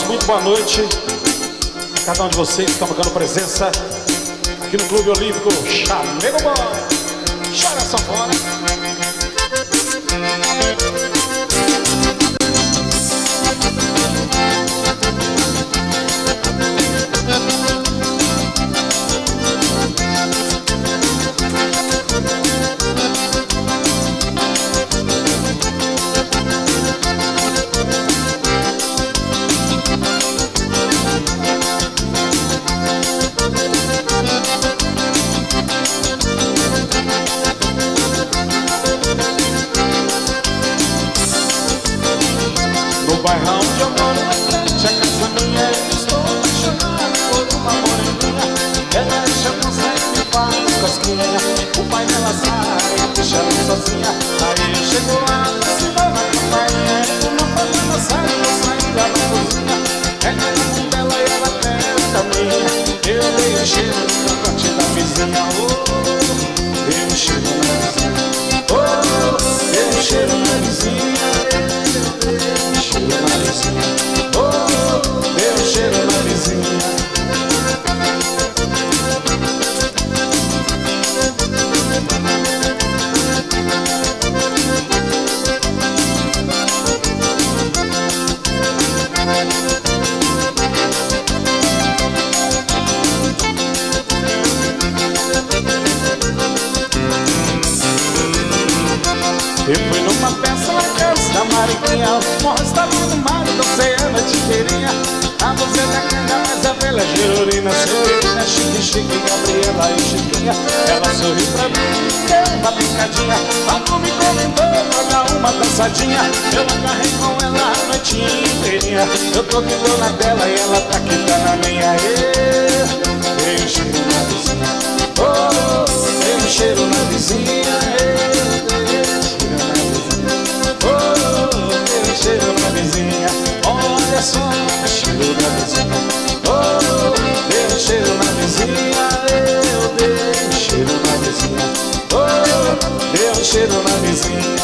muito boa noite a cada um de vocês que estão marcando presença aqui no Clube Olímpico Chamego Bom. Chora sanfona. No bairrão onde eu moro, na frente a casa minha, eu estou apaixonado por uma moreninha. Ela chama sai me faz cosquinha. O pai dela sai, deixa ela sozinha. Aí eu chego lá, cima na campainha. Uma panela sai, eu saio lá na cozinha. Ela na mão dela e ela perto a minha. Eu dei o cheiro no cangote da vizinha. Oh, dei o cheiro na vizinha. Oh, dei o cheiro na vizinha. Cheiro na vizinha, oh, deu cheiro na vizinha. Eu fui numa festa na casa da Mariquinha. O morro estava no mar, dancei a noite inteirinha. A você da canga, mas a velha Gerorina, Severina, Chique, Chique, Gabriela e Chiquinha. Ela sorriu pra mim, deu uma brincadinha. Quando me convidou pra dar uma dançadinha, eu agarrei com ela a noite inteirinha. Eu tô que tô na dela e ela tá que tá na minha. Dei um cheiro na vizinha, oh, dei um cheiro na vizinha. Cheiro na vizinha, olha só, cheiro na vizinha. Oh, dei cheiro na vizinha, eu dei cheiro na vizinha. Oh, dei cheiro na vizinha.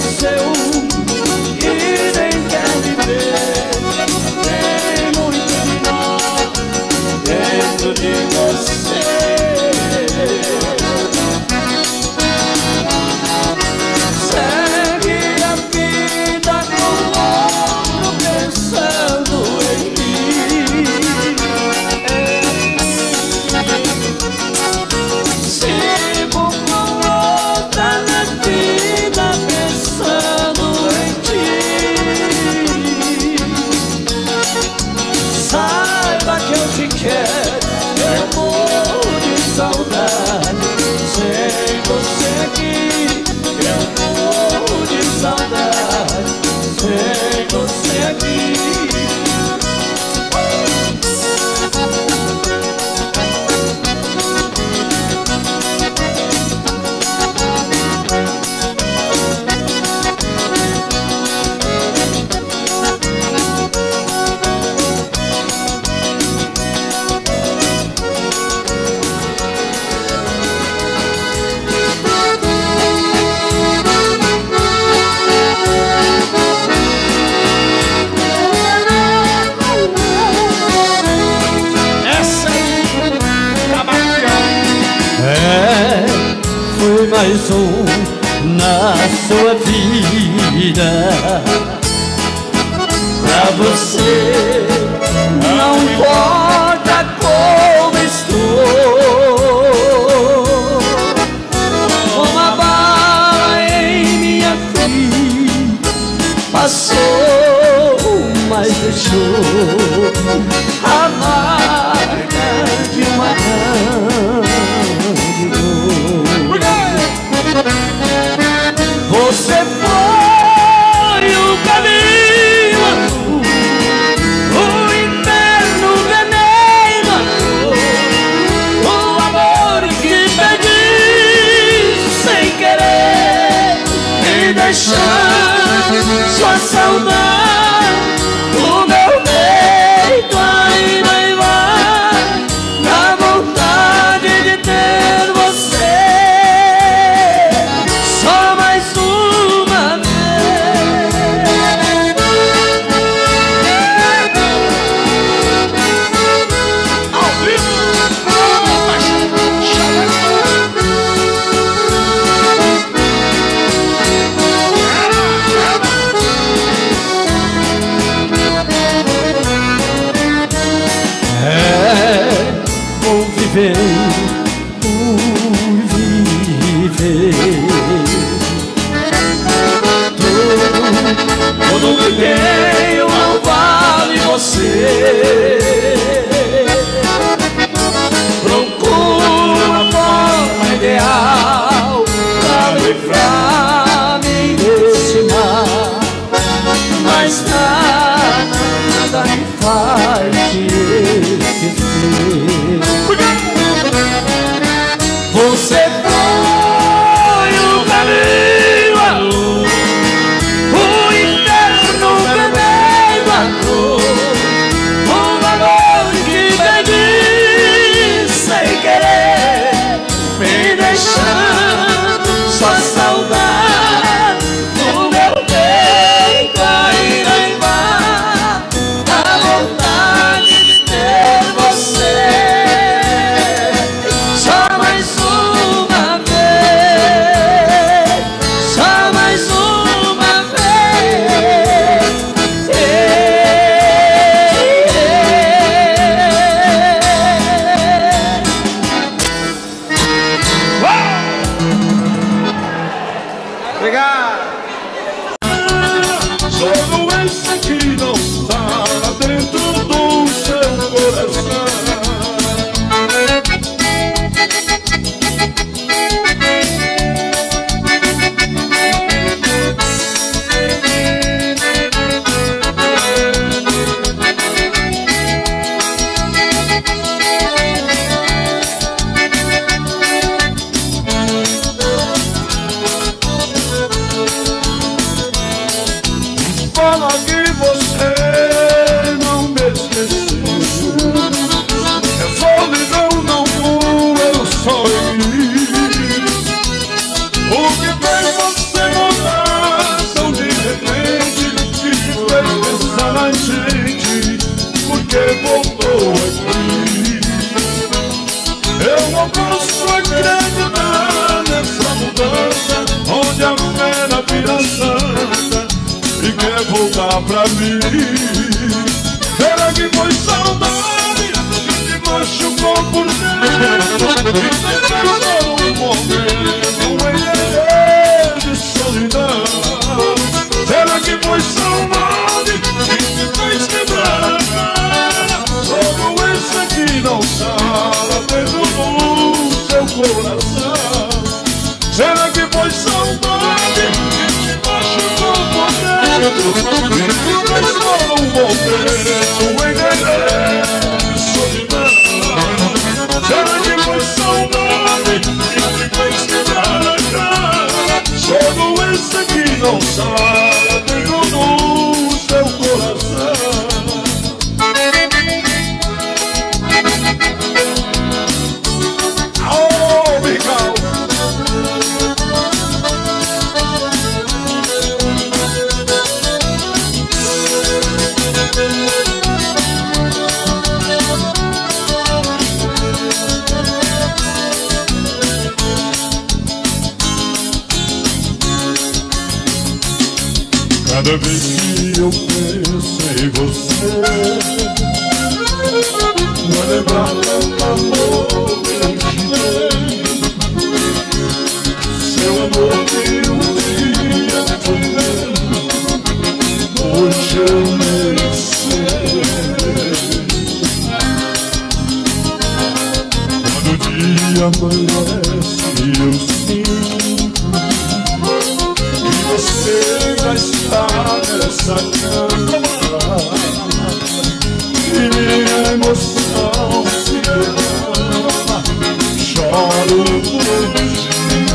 esqueceu e nem quer viver. Tem muito de nós dentro de você. Segue a vida com outro pensando em mim. Sigo com outra na vida pensando em ti. Saiba que eu te quero, eu morro de saudade. Sem você aqui, eu morro de saudade. Sem você aqui. Foi mais um na sua vida. Pra você não importa como estou. Uma bala em minha vida passou, mas deixou a marca de uma grande dor. Você foi o caminho azul, o inferno veneno, o amor que perdi sem querer, me deixando sua saudade. O meu peito ainda vai na vontade de ter você. Só mais uma vez. Ao vivo, vou viver por viver. Tudo que tenho não vale você. Procuro uma forma ideal pra livrar-me desse mar, mas nada me faz te esquecer. Você foi o caminho à luz, o inferno veneno à dor, o valor que perdi sem querer, me deixando só saudade. O meu peito ainda vai a vontade de ter você. Só mais uma vez, só mais uma vez. Obrigado. Sou doença que não está dentro do seu coração. Fala que você não me esqueceu. A solidão não eu só em mim. O que fez você mudar porque voltou aqui. Eu não posso acreditar nessa mudança, onde a mulher vira santa e quer voltar pra mim. Será que foi saudade que te machucou por dentro e te deixou um momento de solidão? Será que foi saudade que te fez quebrar? Todo esse aqui não sala dentro do seu coração. Será que foi saudade que te machucou por dentro e te deixou um momento de solidão? Será que foi saudade que te fez quebrar a cara? Todo esse aqui não sala dentro do seu coração. Cada vez que eu penso em você, vai lembrar do amor que eu te dei. Seu amor que um dia foi meu, hoje eu nem sei. Quando o dia amanhece eu sinto que você já está nessa cama e minha emoção se derrama. Choro por ti.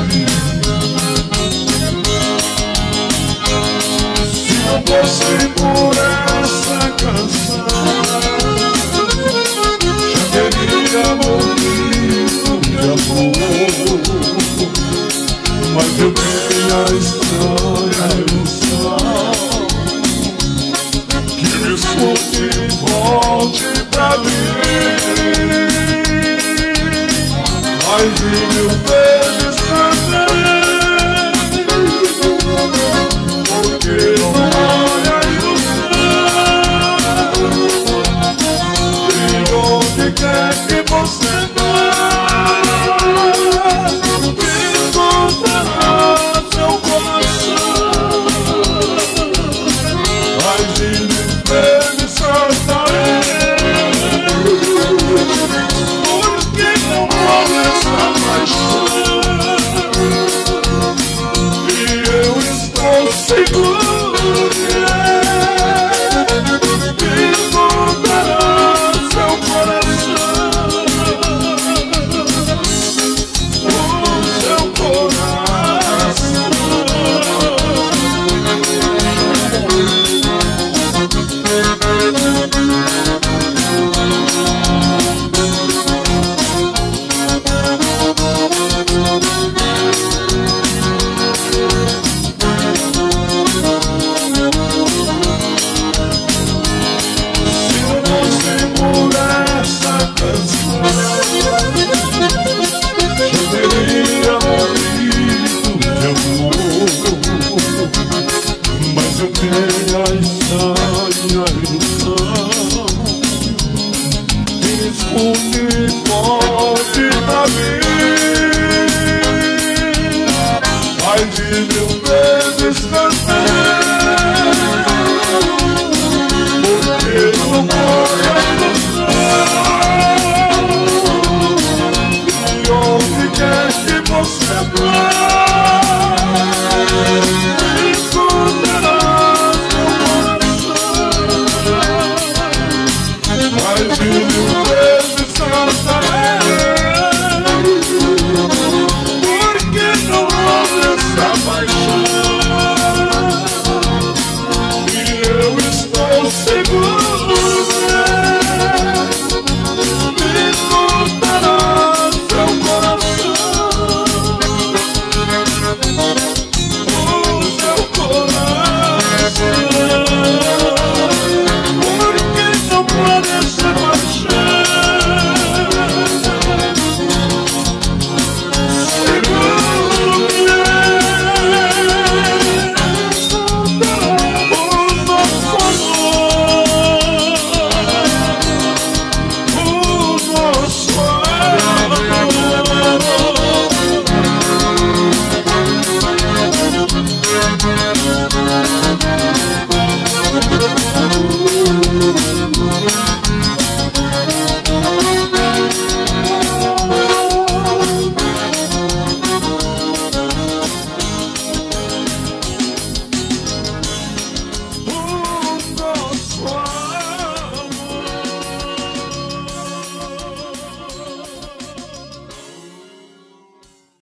Se não fosse por essa canção, já teria morrido de amor. Mas eu tenho a estranha ilusão que me escute e volte pra mim. Mais de 1000 vezes também, porque não há a ilusão. E onde quer que você vá, seu coração. Mas de 1000 vezes só estarei, porque não morre essa paixão. E eu estou seguro que encontrará seu coração. O seu coração. Mas eu tenho a estranha ilusão que me escute e volte pra mim. Mais de 1000 vezes